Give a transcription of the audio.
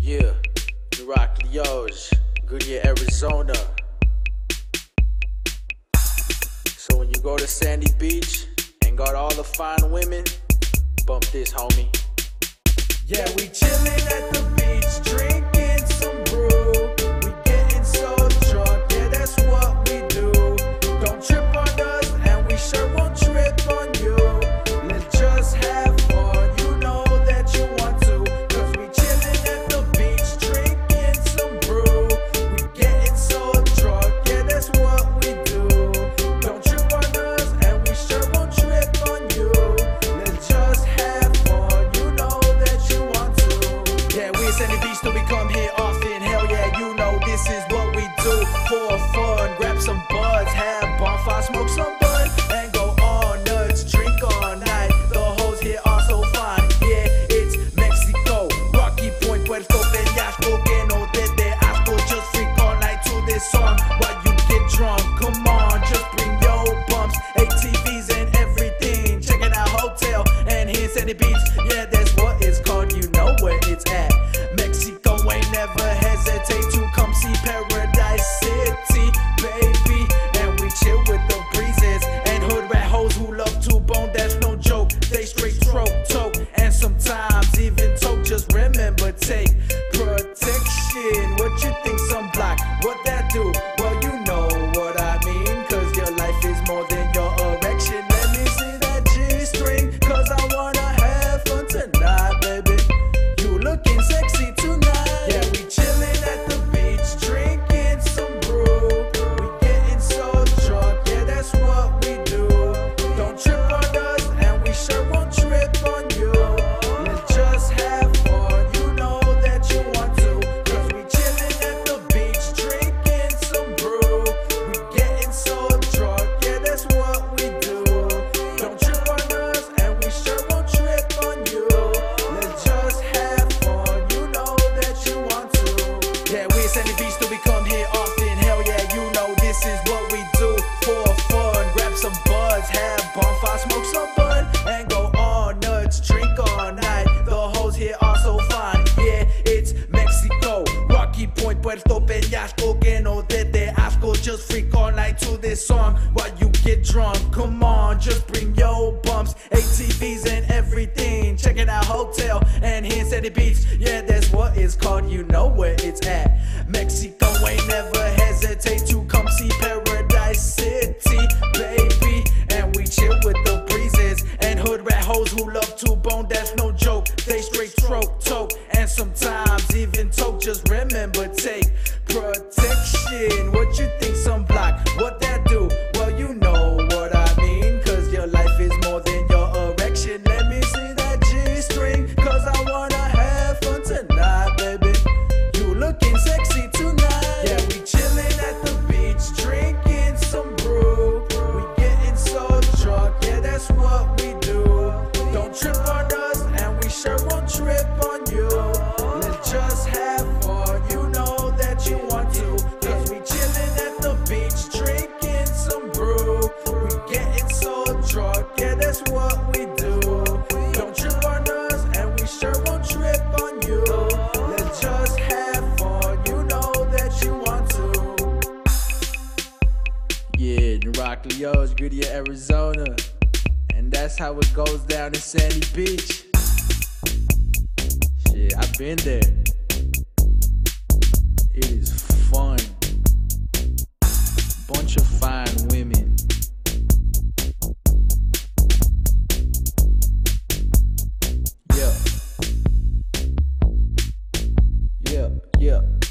Yeah, New Rock Leos, Goodyear, Arizona. So when you go to Sandy Beach and got all the fine women, bump this, homie. Yeah, we chillin' at the beach, drinking some brew. We getting so drunk, yeah, that's what we do. Don't trip on us, and we sure won't trip on you. Let's just have fun, you know that you want to. Cause we chillin' at the beach, drinking some brew. We getting so drunk, yeah, that's what we do. Don't trip on us, and we sure won't trip on you. Let's just have fun, you know that you want to. Yeah, we at Sandy Beach, so we come here often. Hell yeah, you know this is what we do for fun. Grab some buds, have bonfire, smoke some bud, and go on nuts, drink all night. The hoes here are so fine. Yeah, it's Mexico, Rocky Point, Puerto Peñasco, que no te dé asco. Just freak all night to this song while you get drunk. Come on, just bring your bumps, ATVs and everything. Checking out hotel and here in Sandy Beach. Yeah, that's what it's called. You know where it's at. Mexico ain't never hesitate to come see Paradise City, baby. And we chill with the breezes and hood rat hoes who love to bone. That's no joke. They straight throat, toe, and sometimes even toe. Just remember, take protection. What you think, some block? What that do? Well, you know what I mean. Cause your life is more than your erection. Let me see that G-string, cause I wanna have fun tonight, baby. You looking sexy tonight. Yeah, we chillin' at the beach, drinking some brew. We getting so drunk, yeah, that's what we do. Don't trip on us, and we sure won't trip on you. Let's just have fun, you know that you want to. Cause we chillin' at the beach, drinking some brew. We getting so drunk, yeah, that's what we do. Don't trip on us, and we sure won't trip on you. Let's just have fun, you know that you want to. Yeah, we at Sandy Beach, so we come here often. Hell yeah, you know this is what we do for fun. Grab some buds, have bonfire, smoke some bud, and go on nuts, drink all night. The hoes here are so fine. Yeah, it's Mexico, Rocky Point, Puerto Peñasco, que no te dé asco. Just freak all night to this song while you get drunk. Come on, just bring your bumps, ATVs and everything. Checking out hotel and here in Sandy Beach. Yeah, that's what it's called. You know where it's at. Mexico ain't never hesitate to come see Paradise City, baby. And we chill with the breezes and hood rat hoes who love to bone. That's no joke. They straight throat, toe, and sometimes even toe. Just remember, take protection. What you think, some block? What that do? Well, you know what I mean. Cause your life is more than your erection. Let me see that G-string, cause I wanna have fun tonight, baby. You looking sexy tonight. Yeah, we chillin' at the beach, drinking some brew. We getting so drunk, yeah, that's what we do. Don't trip on us, and we sure won't trip on you. Let's just have fun, you know that you want to. Cause we chillin' at the beach, drinking some brew. We getting so drunk, yeah, that's what we do. Don't trip on us, and we sure won't trip on you. Let's just have fun, you know that you want to. Yeah, New Rock Leos, Goodyear, Arizona. And that's how it goes down in Sandy Beach. Shit, I've been there. It is fun. Bunch of fine women. Yeah. Yeah, yeah.